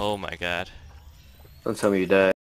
Oh my god. Don't tell me you died.